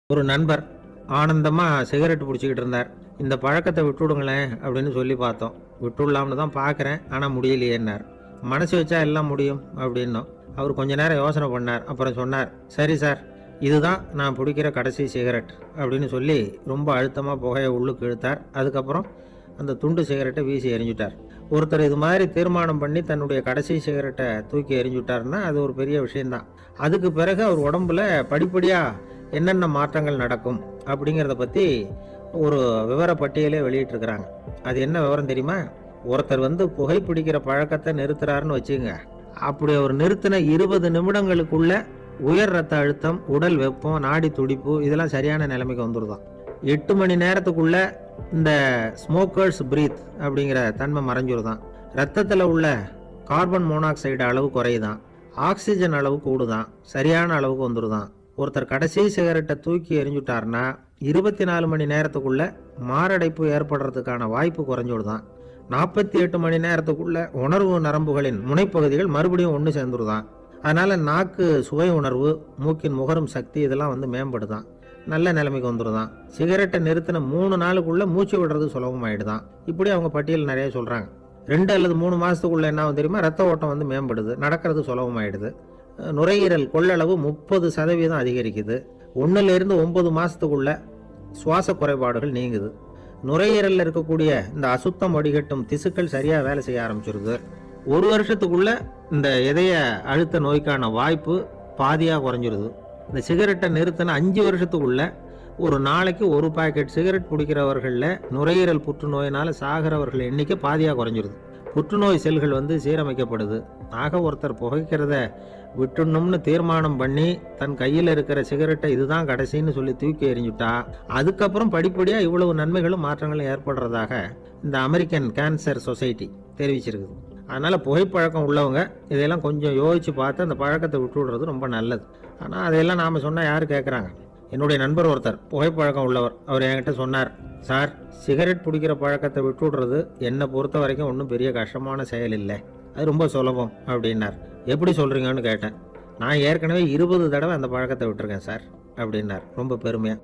ஒரு நண்பர் ஆனந்தமா சிகரெட் பிடிச்சிக்கிட்டு இருந்தார். இந்த பழக்கத்தை விட்டுடுங்களேன் அப்படின்னு சொல்லி பார்த்தோம். விட்டுடலாம்னு தான் பார்க்குறேன், ஆனால் முடியலையேன்னார். மனசு வச்சா எல்லாம் முடியும் அப்படின்னோம். அவர் கொஞ்ச நேரம் யோசனை பண்ணார். அப்புறம் சொன்னார், சரி சார், இதுதான் நான் பிடிக்கிற கடைசி சிகரெட் அப்படின்னு சொல்லி ரொம்ப அழுத்தமாக புகையை உள்ளுக்கு இழுத்தார். அதுக்கப்புறம் அந்த துண்டு சிகரெட்டை வீசி எறிஞ்சுட்டார். ஒருத்தர் இது மாதிரி தீர்மானம் பண்ணி தன்னுடைய கடைசி சிகரெட்டை தூக்கி எறிஞ்சுட்டாருன்னா அது ஒரு பெரிய விஷயம்தான். அதுக்கு பிறகு அவர் உடம்புல படிப்படியாக என்னென்ன மாற்றங்கள் நடக்கும் அப்படிங்கிறத பற்றி ஒரு விவர பட்டியலே வெளியிட்டிருக்கிறாங்க. அது என்ன விவரம் தெரியுமா? ஒருத்தர் புகைப்பிடிக்கிற பழக்கத்தை நிறுத்துறாருன்னு வச்சுங்க. அப்படி அவர் நிறுத்தின 20 நிமிடங்களுக்குள்ள உயர் ரத்த அழுத்தம், உடல் வெப்பம், நாடி துடிப்பு இதெல்லாம் சரியான நிலைமைக்கு வந்துருதான். 8 மணி நேரத்துக்குள்ள இந்த ஸ்மோக்கர்ஸ் பிரீத் அப்படிங்கிற தன்மை மறைஞ்சிருதான். ரத்தத்தில் உள்ள கார்பன் மோனாக்சைடு அளவு குறையுதான். ஆக்சிஜன் அளவு கூடுதான். சரியான அளவுக்கு வந்துருதான். ஒருத்தர் கடைசி சிகரெட்டை தூக்கி எறிஞ்சுட்டார்னா 24 மணி நேரத்துக்குள்ள மாரடைப்பு ஏற்படுறதுக்கான வாய்ப்பு குறைஞ்சுடுதான். 48 மணி நேரத்துக்குள்ள உணர்வு நரம்புகளின் முனைப்பகுதிகள் மறுபடியும் ஒன்று சேர்ந்துருதான். அதனால நாக்கு சுவை உணர்வு, மூக்கின் முகரும் சக்தி இதெல்லாம் மேம்படுதான். நல்ல நிலைமைக்கு வந்துருதான். சிகரெட்டை நிறுத்தின 3 நாளுக்குள்ள மூச்சு விடுறது சுலபமாயிடுதான். இப்படி அவங்க பட்டியல் நிறைய சொல்றாங்க. 2 அல்லது 3 மாசத்துக்குள்ள என்ன ஆகும் தெரியுமா? ரத்த ஓட்டம் மேம்படுது, நடக்கிறது சுலபமாயிடுது. நுரையீரல் கொள்ளளவு 30% அதிகரிக்குது. 1லிருந்து 9 மாசத்துக்குள்ள சுவாச குறைபாடுகள் நீங்குது. நுரையீரலில் இருக்கக்கூடிய இந்த அசுத்தம் வடிகட்டும் திசுக்கள் சரியா வேலை செய்ய ஆரம்பிச்சிருது. 1 வருஷத்துக்குள்ள இந்த இதய அழுத்த நோய்க்கான வாய்ப்பு பாதியாக குறைஞ்சிருது. இந்த சிகரெட்டை நிறுத்தின 5 வருஷத்துக்குள்ள ஒரு நாளைக்கு 1 பாக்கெட் சிகரெட் பிடிக்கிறவர்களில் நுரையீரல் புற்றுநோயினால சாகிறவர்கள் எண்ணிக்கை பாதியாக குறைஞ்சிருது. புற்றுநோய் செல்கள் சீரமைக்கப்படுது. ஆக ஒருத்தர் புகைக்கிறத விட்டுணும்னு தீர்மானம் பண்ணி தன் கையில் இருக்கிற சிகரெட்டை இதுதான் கடைசின்னு சொல்லி தூக்கி எறிஞ்சுட்டா அதுக்கப்புறம் படிப்படியாக இவ்வளவு நன்மைகளும் மாற்றங்களும் ஏற்படுறதாக இந்த அமெரிக்கன் கேன்சர் சொசைட்டி தெரிவிச்சிருக்குது. அதனால புகைப்பழக்கம் உள்ளவங்க இதையெல்லாம் கொஞ்சம் யோசிச்சு பார்த்து அந்த பழக்கத்தை விட்டு விடுறது ரொம்ப நல்லது. ஆனால் அதையெல்லாம் நாம் சொன்னால் யார் கேட்குறாங்க? என்னுடைய நண்பர் ஒருத்தர் புகைப்பழக்கம் உள்ளவர். அவர் என்கிட்ட சொன்னார், சார், சிகரெட் பிடிக்கிற பழக்கத்தை விட்டு விடுறது என்னை பொறுத்த வரைக்கும் ஒன்றும் பெரிய கஷ்டமான செயல் இல்லை, அது ரொம்ப சுலபம் அப்படின்னார். எப்படி சொல்கிறீங்கன்னு கேட்டேன். நான் ஏற்கனவே 20 தடவை அந்த பழக்கத்தை விட்டுருக்கேன் சார் அப்படின்னார் ரொம்ப பெருமையாக.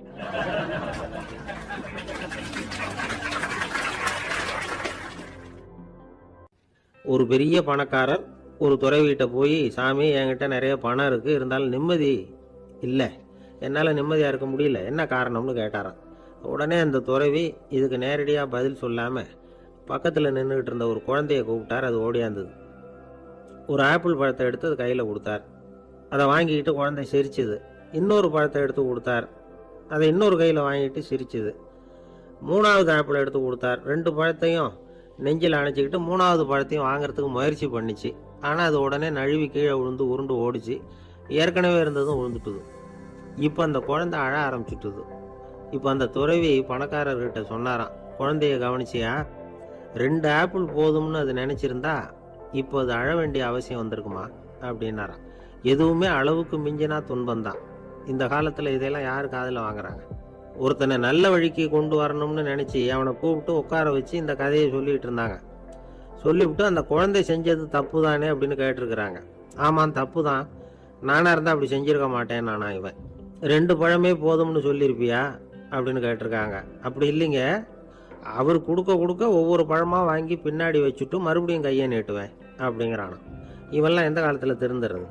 ஒரு பெரிய பணக்காரர் ஒரு துறவிகிட்ட போய், சாமி, என்கிட்ட நிறைய பணம் இருக்குது, இருந்தாலும் நிம்மதி இல்லை, என்னால் நிம்மதியாக இருக்க முடியல, என்ன காரணம்னு கேட்டாராம். உடனே அந்த துறவி இதுக்கு நேரடியாக பதில் சொல்லாமல் பக்கத்தில் நின்றுக்கிட்டு இருந்த ஒரு குழந்தைய கூப்பிட்டார். அது ஓடியாந்தது. ஒரு ஆப்பிள் பழத்தை எடுத்து அது கையில் கொடுத்தார். அதை வாங்கிக்கிட்டு குழந்தை சிரிச்சுது. இன்னொரு பழத்தை எடுத்து கொடுத்தார். அதை இன்னொரு கையில் வாங்கிட்டு சிரிச்சுது. 3வது ஆப்பிள் எடுத்து கொடுத்தார். 2 பழத்தையும் நெஞ்சில் அணைச்சிக்கிட்டு 3வது பழத்தையும் வாங்கிறதுக்கு முயற்சி பண்ணிச்சு. ஆனால் அது உடனே நழுவி கீழே விழுந்து உருண்டு ஓடிச்சு. ஏற்கனவே இருந்ததும் விழுந்துட்டுது. இப்போ அந்த குழந்தை அழ ஆரம்பிச்சுட்டுது. இப்போ அந்த துறவி பணக்காரர்கிட்ட சொன்னாராம், குழந்தைய கவனிச்சியா? 2 ஆப்பிள் போதும்னு அது நினச்சிருந்தா இப்போ அது அழ வேண்டிய அவசியம் வந்திருக்குமா அப்படின்னாராம். எதுவுமே அளவுக்கு மிஞ்சினா துன்பம்தான். இந்த காலத்தில் இதெல்லாம் யார் காதில் வாங்குறாங்க? ஒருத்தனை நல்ல வழிக்கு கொண்டு வரணும்னு நினச்சி அவனை கூப்பிட்டு உட்கார வச்சு இந்த கதையை சொல்லிகிட்டு இருந்தாங்க. சொல்லிவிட்டு அந்த குழந்தை செஞ்சது தப்பு தானே அப்படின்னு கேட்டிருக்கிறாங்க. ஆமாம், தப்பு தான். நானாக இருந்தால் அப்படி செஞ்சுருக்க மாட்டேன் நானா இவன். 2 பழமே போதும்னு சொல்லியிருப்பியா அப்படின்னு கேட்டிருக்காங்க. அப்படி இல்லைங்க, அவர் கொடுக்க ஒவ்வொரு பழமாக வாங்கி பின்னாடி வச்சுட்டு மறுபடியும் கையை நீட்டுவேன் அப்படிங்கிறானா. இவெல்லாம் எந்த காலத்தில் திருந்துறது?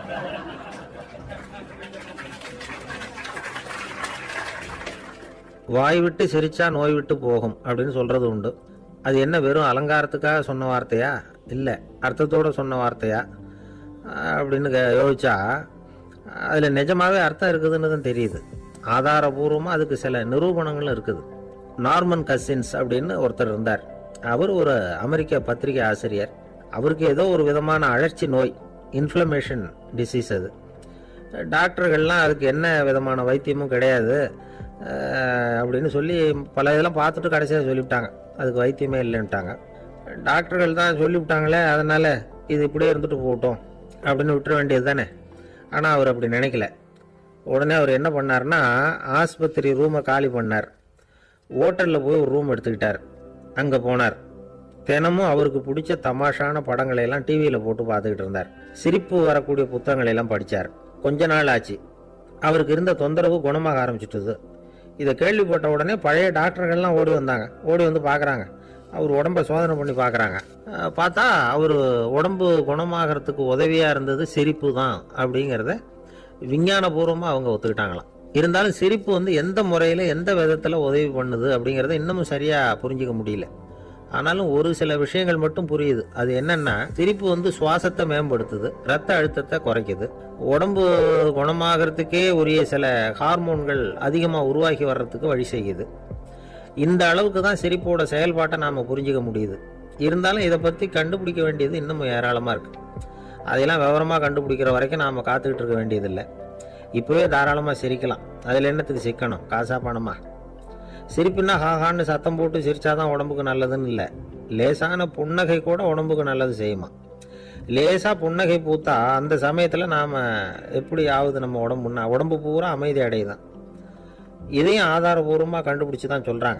வாய் விட்டு சிரிச்சா நோய் விட்டு போகும் அப்படின்னு சொல்றது உண்டு. அது என்ன வெறும் அலங்காரத்துக்காக சொன்ன வார்த்தையா, இல்லை அர்த்தத்தோடு சொன்ன வார்த்தையா அப்படின்னு யோசிச்சா அதில் நிஜமாவே அர்த்தம் இருக்குதுன்னு தான் தெரியுது. ஆதாரபூர்வமாக அதுக்கு சில நிரூபணங்களும் இருக்குது. நார்மன் கசின்ஸ் அப்படின்னு ஒருத்தர் இருந்தார். அவர் ஒரு அமெரிக்க பத்திரிகை ஆசிரியர். அவருக்கு ஏதோ ஒரு விதமான அழற்சி நோய், இன்ஃப்ளமேஷன் டிசீஸ். அது டாக்டர்கள்லாம் அதுக்கு என்ன விதமான வைத்தியமும் கிடையாது அப்படின்னு சொல்லி பல இதெல்லாம் பார்த்துட்டு கடைசியாக சொல்லிவிட்டாங்க அதுக்கு வைத்தியமே இல்லைன்ட்டாங்க. டாக்டர்கள் தான் சொல்லிவிட்டாங்களே, அதனால் இது இப்படியே இருந்துட்டு போகட்டும் அப்படின்னு விட்டுற வேண்டியது தானே. ஆனால் அவர் அப்படி நினைக்கல. உடனே அவர் என்ன பண்ணார்னா, ஆஸ்பத்திரி ரூமை காலி பண்ணார். ஹோட்டலில் போய் ஒரு ரூம் எடுத்துக்கிட்டார். அங்கே போனார். தினமும் அவருக்கு பிடிச்ச தமாஷான படங்களை எல்லாம் டிவியில் போட்டு பார்த்துக்கிட்டு இருந்தார். சிரிப்பு வரக்கூடிய புத்தகங்களை எல்லாம் படித்தார். கொஞ்ச நாள் ஆச்சு. அவருக்கு இருந்த தொந்தரவு குணமாக ஆரம்பிச்சிட்டுது. இதை கேள்விப்பட்ட உடனே பழைய டாக்டர்கள்லாம் ஓடி வந்தாங்க. ஓடி வந்து பார்க்குறாங்க. அவர் உடம்பை சோதனை பண்ணி பார்க்குறாங்க. பார்த்தா அவர் உடம்பு குணமாகறதுக்கு உதவியாக இருந்தது சிரிப்பு தான் அப்படிங்கிறத விஞ்ஞானபூர்வமாக அவங்க ஒத்துக்கிட்டாங்களாம். இருந்தாலும் சிரிப்பு வந்து எந்த முறையில் எந்த விதத்தில் உதவி பண்ணுது அப்படிங்கிறத இன்னமும் சரியாக புரிஞ்சிக்க முடியல. ஆனாலும் ஒரு சில விஷயங்கள் மட்டும் புரியுது. அது என்னன்னா, சிரிப்பு வந்து சுவாசத்தை மேம்படுத்துது, ரத்த அழுத்தத்தை குறைக்குது, உடம்பு குணமாகறதுக்கே உரிய சில ஹார்மோன்கள் அதிகமாக உருவாக்கி வர்றதுக்கு வழி செய்யுது. இந்த அளவுக்கு தான் சிரிப்போட செயல்பாட்டை நாம் புரிஞ்சிக்க முடியுது. இருந்தாலும் இதை பற்றி கண்டுபிடிக்க வேண்டியது இன்னமும் ஏராளமாக இருக்குது. அதையெல்லாம் விவரமாக கண்டுபிடிக்கிற வரைக்கும் நாம் காத்துக்கிட்டு இருக்க வேண்டியதில்லை. இப்போவே தாராளமாக சிரிக்கலாம். அதில் என்னத்துக்கு சிக்கணும்? காசா பணமா? சிரிப்புன்னா ஹாஹான்னு சத்தம் போட்டு சிரிச்சாதான் உடம்புக்கு நல்லதுன்னு இல்லை. லேசான புன்னகை கூட உடம்புக்கு நல்லது செய்யுமா. லேசாக புன்னகை பூத்தா அந்த சமயத்தில் நாம் எப்படி ஆகுது, நம்ம உடம்பு பூரா அமைதி அடையுதான். இதையும் ஆதாரபூர்வமாக கண்டுபிடிச்சி தான் சொல்கிறாங்க.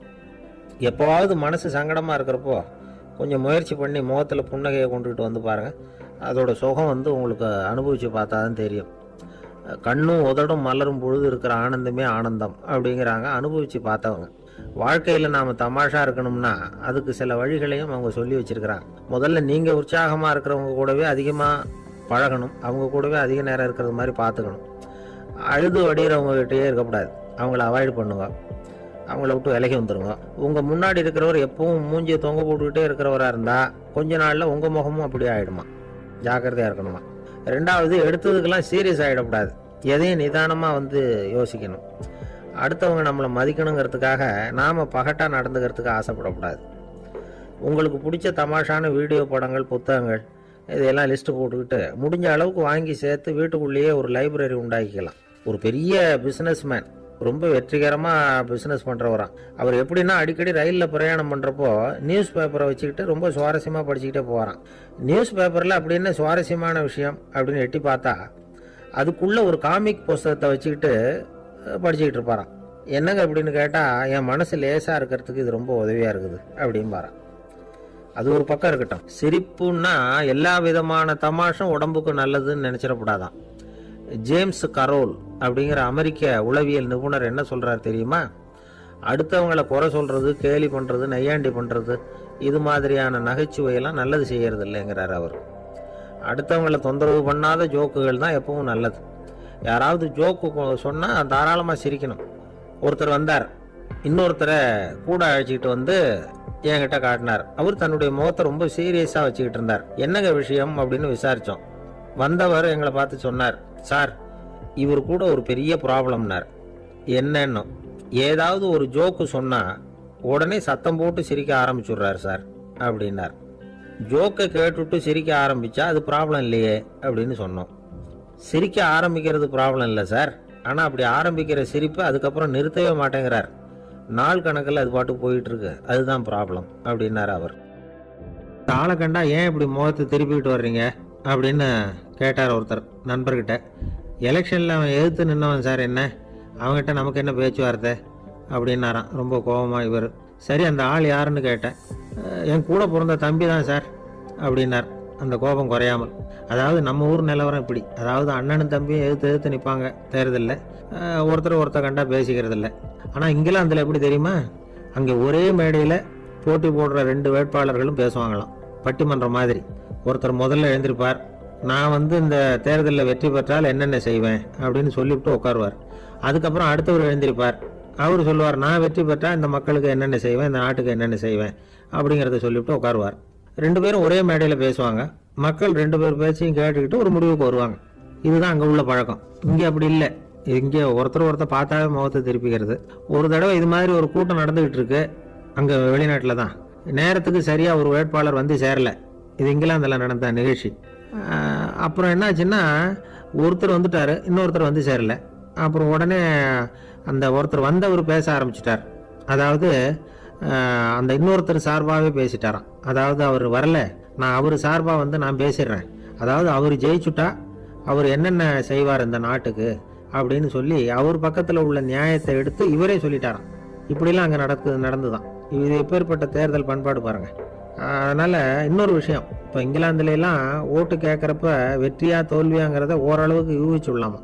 எப்போவாவது மனசு சங்கடமாக இருக்கிறப்போ கொஞ்சம் முயற்சி பண்ணி முகத்தில் புன்னகையை கொண்டுகிட்டு வந்து பாருங்கள். அதோட சுகம் வந்து உங்களுக்கு அனுபவித்து பார்த்தா தான் தெரியும். கண்ணும் உதடும் மலரும் பொழுது இருக்கிற ஆனந்தமே ஆனந்தம் அப்படிங்கிறாங்க அனுபவித்து பார்த்தவங்க. வாழ்க்கையில் நாம் தமாஷா இருக்கணும்னா அதுக்கு சில வழிகளையும் அவங்க சொல்லி வச்சுருக்கிறாங்க. முதல்ல நீங்கள் உற்சாகமாக இருக்கிறவங்க கூடவே அதிகமாக பழகணும். அவங்க கூடவே அதிக நேரம் இருக்கிறது மாதிரி பார்த்துக்கணும். அழுது வடிகிறவங்ககிட்டயே இருக்கக்கூடாது. அவங்கள அவாய்டு பண்ணுங்க. அவங்கள விட்டு விலகி வந்துடுங்க. உங்கள் முன்னாடி இருக்கிறவர் எப்பவும் மூஞ்சியை தொங்க போட்டுக்கிட்டே இருக்கிறவராக இருந்தால் கொஞ்ச நாளில் உங்கள் முகமும் அப்படியே ஆகிடுமா. ஜாக்கிரதையாக இருக்கணுமா. ரெண்டாவது, எடுத்ததுக்கெல்லாம் சீரியஸ் ஆகிடக்கூடாது. எதையும் நிதானமாக வந்து யோசிக்கணும். அடுத்தவங்க நம்மளை மதிக்கணுங்கிறதுக்காக நாம் பகட்டாக நடந்துக்கிறதுக்கு ஆசைப்படக்கூடாது. உங்களுக்கு பிடிச்ச தமாஷான வீடியோ படங்கள், புத்தகங்கள் இதையெல்லாம் லிஸ்ட்டு போட்டுக்கிட்டு முடிஞ்ச அளவுக்கு வாங்கி சேர்த்து வீட்டுக்குள்ளேயே ஒரு லைப்ரரி உண்டாக்கிக்கலாம். ஒரு பெரிய பிஸ்னஸ்மேன், ரொம்ப வெற்றிகரமாக பிஸ்னஸ் பண்ணுறவராம். அவர் எப்படின்னா அடிக்கடி ரயிலில் பிரயாணம் பண்ணுறப்போ நியூஸ் பேப்பரை வச்சுக்கிட்டு ரொம்ப சுவாரஸ்யமாக படிச்சுக்கிட்டே போகிறான். நியூஸ் பேப்பரில் அப்படின்னு சுவாரஸ்யமான விஷயம் அப்படின்னு எட்டி பார்த்தா அதுக்குள்ளே ஒரு காமிக் புஸ்தகத்தை வச்சுக்கிட்டு படிச்சுக்கிட்டு இருப்பாரான். என்னங்க அப்படின்னு கேட்டால், என் மனசு லேசாக இருக்கிறதுக்கு இது ரொம்ப உதவியாக இருக்குது அப்படின்பாரான். அது ஒரு பக்கம் இருக்கட்டும். சிரிப்புன்னா எல்லா விதமான தமாஷும் உடம்புக்கு நல்லதுன்னு நினச்சிடக்கூடாதான். ஜேம்ஸ் கரோல் அப்படிங்கிற அமெரிக்க உளவியல் நிபுணர் என்ன சொல்கிறார் தெரியுமா? அடுத்தவங்களை குறை சொல்கிறது, கேலி பண்ணுறது, நையாண்டி பண்ணுறது, இது மாதிரியான நகைச்சுவையெல்லாம் நல்லது செய்கிறது இல்லைங்கிறார் அவர். அடுத்தவங்களை தொந்தரவு பண்ணாத ஜோக்குகள் தான் எப்பவும் நல்லது. யாராவது ஜோக்கு சொன்னால் தாராளமாக சிரிக்கணும். ஒருத்தர் வந்தார், இன்னொருத்தரை கூட அழைச்சிக்கிட்டு வந்து என்கிட்ட காட்டினார். அவர் தன்னுடைய முகத்தை ரொம்ப சீரியஸாக வச்சுக்கிட்டு இருந்தார். என்னங்க விஷயம் அப்படின்னு விசாரித்தோம். வந்தவர் எங்களை பார்த்து சொன்னார், சார், இவர் கூட ஒரு பெரிய ப்ராப்ளம்னார். என்னன்னு, ஏதாவது ஒரு ஜோக்கு சொன்னால் உடனே சத்தம் போட்டு சிரிக்க ஆரம்பிச்சுடுறாரு சார் அப்படின்னார். ஜோக்கை கேட்டுவிட்டு சிரிக்க ஆரம்பித்தா அது ப்ராப்ளம் இல்லையே அப்படின்னு சொன்னோம். சிரிக்க ஆரம்பிக்கிறது ப்ராப்ளம் இல்லை சார், ஆனால் அப்படி ஆரம்பிக்கிற சிரிப்பை அதுக்கப்புறம் நிறுத்தவே மாட்டேங்கிறார். நாள் கணக்கில் அது பாட்டு போயிட்டுருக்கு, அதுதான் ப்ராப்ளம் அப்படின்னார் அவர். ஆளை கண்டா ஏன் இப்படி முகத்தை திருப்பிக்கிட்டு வர்றீங்க அப்படின்னு கேட்டார் ஒருத்தர் நண்பர்கிட்ட. எலெக்ஷனில் அவன் எதிர்த்து நின்னவன் சார், என்ன அவங்ககிட்ட நமக்கு என்ன பேச்சுவார்த்தை அப்படின்னாரான் ரொம்ப கோபமாக இவர். சரி, அந்த ஆள் யாருன்னு கேட்டேன். என் கூட பிறந்த தம்பி தான் சார் அப்படின்னார் அந்த கோபம் குறையாமல். அதாவது நம்ம ஊர் நிலவரம் இப்படி. அதாவது அண்ணனும் தம்பியும் எதிர்த்து நிற்பாங்க தேர்தலில், ஒருத்தர் கண்டா பேசிக்கிறதில்ல. ஆனால் இங்கிலாந்தில் எப்படி தெரியுமா? அங்கே ஒரே மேடையில் போட்டி போடுற 2 வேட்பாளர்களும் பேசுவாங்களாம், பட்டிமன்றம் மாதிரி. ஒருத்தர் முதல்ல எழுந்திருப்பார், நான் இந்த தேர்தலில் வெற்றி பெற்றால் என்னென்ன செய்வேன் அப்படின்னு சொல்லிவிட்டு உட்காருவார். அதுக்கப்புறம் அடுத்தவர் எழுந்திருப்பார், அவர் சொல்லுவார், நான் வெற்றி பெற்றால் இந்த மக்களுக்கு என்னென்ன செய்வேன், இந்த நாட்டுக்கு என்னென்ன செய்வேன் அப்படிங்கிறத சொல்லிவிட்டு உட்காருவார். 2 பேரும் ஒரே மேடையில் பேசுவாங்க. மக்கள் 2 பேர் பேச்சையும் கேட்டுக்கிட்டு ஒரு முடிவுக்கு வருவாங்க. இதுதான் அங்கே உள்ள பழக்கம். இங்கே அப்படி இல்லை. இங்கே ஒருத்தர் பார்த்தாவே முகத்தை திருப்பிக்கிறது. ஒரு தடவை இது மாதிரி ஒரு கூட்டம் நடந்துகிட்டு இருக்கு அங்கே வெளிநாட்டில் தான். நேரத்துக்கு சரியாக ஒரு வேட்பாளர் வந்து சேரலை. இது இங்கிலாந்தில் நடந்த நிகழ்ச்சி. அப்புறம் என்னாச்சுன்னா, ஒருத்தர் வந்துட்டார், இன்னொருத்தர் வந்து சேரலை. அப்புறம் உடனே அந்த ஒருத்தர் வந்தவர் பேச ஆரம்பிச்சிட்டார். அதாவது அந்த இன்னொருத்தர் சார்பாகவே பேசிட்டாராம். அதாவது அவர் வரல, நான் அவர் சார்பாக நான் பேசிடுறேன். அதாவது அவர் ஜெயிச்சுட்டா அவர் என்னென்ன செய்வார் இந்த நாட்டுக்கு அப்படின்னு சொல்லி அவர் பக்கத்தில் உள்ள நியாயத்தை எடுத்து இவரே சொல்லிட்டாராம். இப்படிலாம் அங்கே நடந்துதான். இது எப்பேற்பட்ட தேர்தல் பண்பாடு பாருங்கள். அதனால் இன்னொரு விஷயம், இப்போ இங்கிலாந்துலாம் ஓட்டு கேட்குறப்ப வெற்றியா தோல்வியாங்கிறத ஓரளவுக்கு யூகிச்சுடலாமா.